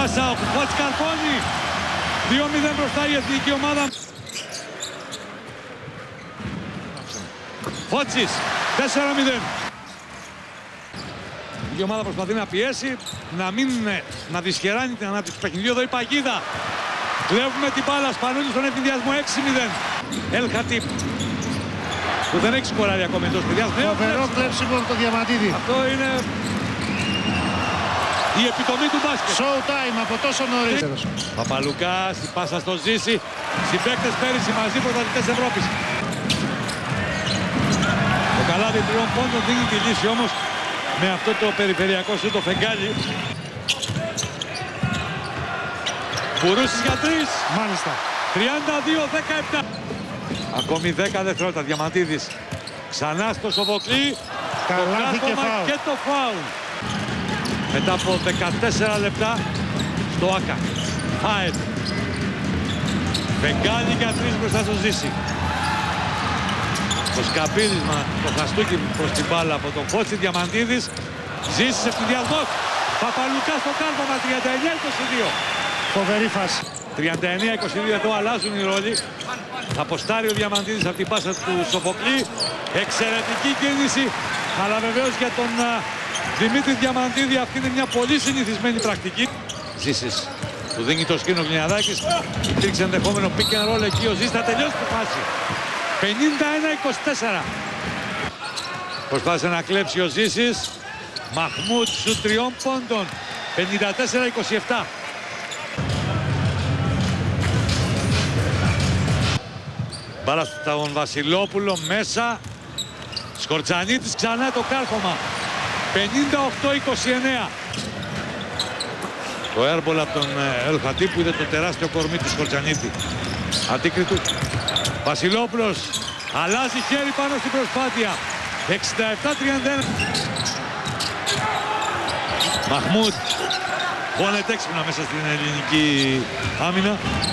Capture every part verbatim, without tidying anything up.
Πάσα, ο Φώτης καρφώνει. δύο μηδέν μπροστά η εθνική ομάδα. Φώτσης, τέσσερα μηδέν. Η ομάδα προσπαθεί να πιέσει, να μην να δυσχεράνει την ανάπτυξη του παιχνιδιού. Εδώ η παγίδα. Βλέπουμε την μπάλα, Σπανούλης στον ευνηδιασμό, έξι μηδέν. Ελ Χατίπ, που δεν έχει σκοράρει ακόμα εντός παιδιάς. Φοβερό κλέψιμο το Διαμαντίδη. Αυτό είναι η επιτομή του μπάσκετ. Show time από τόσο νωρίς. Παπαλουκάς, η πάσα στο Ζήση. Συμπαίκτες πέρυσι μαζί πρωταθλητές Ευρώπης. Το καλάδι τριών πόντων δίνει τη λύση όμως με αυτό το περιφερειακό σου το φεγγάλι. Μπουρούσης για τρεις. Μάλιστα. τριάντα δύο δεκαεπτά. Ακόμη δέκα δευτερόλεπτα. Διαμαντίδης ξανά στο Σοφοκλή. Καλάθι και φάουλ. Και το φάουλ. Μετά από δεκατέσσερα λεπτά στο Άκα. Φάετ. Φεγγάλι για τρεις μπροστά στο Ζήση. Το σκαπίλισμα, το χαστούκι προς την μπάλα από τον Φώτση. Διαμαντίδης. Ζήσης ευθυνδιασμός. Παπαλουκάς στο κάρβαμα. τριάντα εννιά είκοσι δύο. Φοβερή φάση. τριάντα εννιά είκοσι δύο εδώ αλλάζουν οι ρόλοι. Θα αποστάρει ο Διαμαντίδης από την πάσα του Σοφοκλή. Εξαιρετική κίνηση. Αλλά βεβαίως για τον uh, Δημήτρη Διαμαντίδη αυτή είναι μια πολύ συνηθισμένη πρακτική. Ζήσης που δίνει το σκήνο Γλινιαδάκης. Υπήρξε ενδεχόμενο pick and roll εκεί. Ο Ζήσης θα τελειώσει τη φάση. πενήντα ένα είκοσι τέσσερα. Προσπάθησε να κλέψει ο Ζήσης. Μαχμούτ σου τριών πόντων. πενήντα τέσσερα είκοσι επτά. Μπάλα στον Βασιλόπουλο μέσα. Σκορτσανίτης ξανά το κάρφωμα. πενήντα οκτώ είκοσι εννέα. Το airball από τον Ελ Χατίπ που είδε το τεράστιο κορμί του Σκορτσανίτη. Αντίκριτου. Βασιλόπουλος αλλάζει χέρι πάνω στην προσπάθεια. εξήντα επτά τριάντα ένα. Μαχμούτ. Πόνεται έξυπνα μέσα στην ελληνική άμυνα.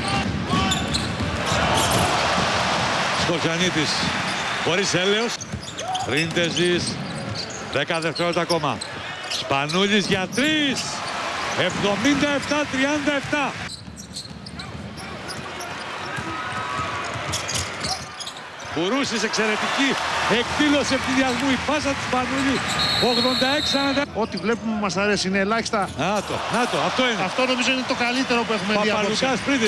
Σκορτσανίτης χωρίς έλεος. Ρίντεζης. δέκα δευτερόλεπτα ακόμα. Σπανούλης για τρεις. εβδομήντα επτά τριάντα επτά. Μπουρούσης εξαιρετική εκδήλωση ευθυνδιασμού. Η πάσα του Σπανούλη. ογδόντα έξι σαράντα. Ό,τι βλέπουμε μας αρέσει. Είναι ελάχιστα. Να το, να το, αυτό είναι. Αυτό νομίζω είναι το καλύτερο που έχουμε δει απόψε. Παπαλουκάς πριν.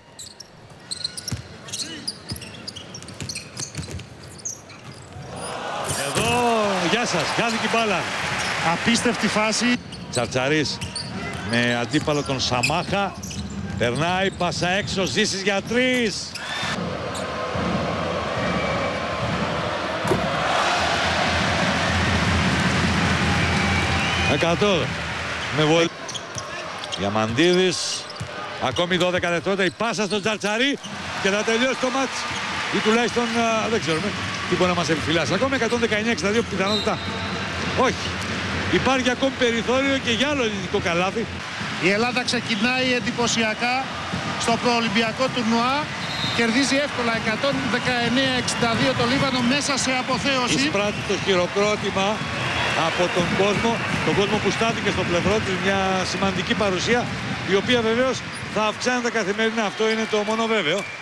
Εδώ, γεια σας, χάθηκε η μπάλα. Απίστευτη φάση. Τσαρτσαρής με αντίπαλο τον Σαμάχα. Περνάει, πάσα έξω, Ζήσης για τρεις. Εκατό. Με βολή. Διαμαντίδης. Ακόμη δώδεκα δευτερόλεπτα. Η πάσα στον Τσαρτσαρή και θα τελειώσει το μάτς. Ή τουλάχιστον α, δεν ξέρουμε τι μπορεί να μας επιφυλάσει. Ακόμη εκατόν δεκαεννιά εξήντα δύο πιθανότητα. Όχι. Υπάρχει ακόμη περιθώριο και για άλλο ελληνικό καλάθι. Η Ελλάδα ξεκινάει εντυπωσιακά στο προολυμπιακό τουρνουά. Κερδίζει εύκολα εκατόν δεκαεννιά εξήντα δύο το Λίβανο μέσα σε αποθέωση. Εισπράττει το χειροκρότημα από τον κόσμο. Τον κόσμο που στάθηκε στο πλευρό της, μια σημαντική παρουσία η οποία βεβαίως θα αυξάνεται καθημερινά. Αυτό είναι το μόνο βέβαιο.